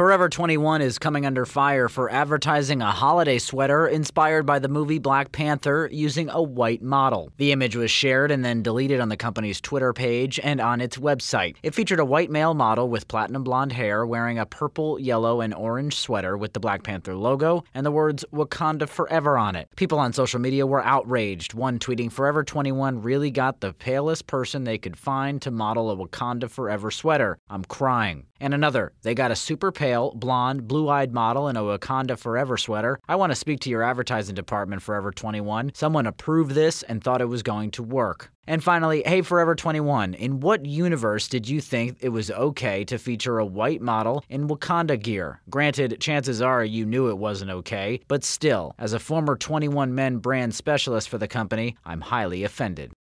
Forever 21 is coming under fire for advertising a holiday sweater inspired by the movie Black Panther using a white model. The image was shared and then deleted on the company's Twitter page and on its website. It featured a white male model with platinum blonde hair wearing a purple, yellow, and orange sweater with the Black Panther logo and the words Wakanda Forever on it. People on social media were outraged, one tweeting, "Forever 21 really got the palest person they could find to model a Wakanda Forever sweater. I'm crying." And another, "They got a super pale, blonde, blue-eyed model in a Wakanda Forever sweater. I want to speak to your advertising department, Forever 21. Someone approved this and thought it was going to work." And finally, hey Forever 21, in what universe did you think it was okay to feature a white model in Wakanda gear? Granted, chances are you knew it wasn't okay, but still, as a former 21 Men brand specialist for the company, I'm highly offended.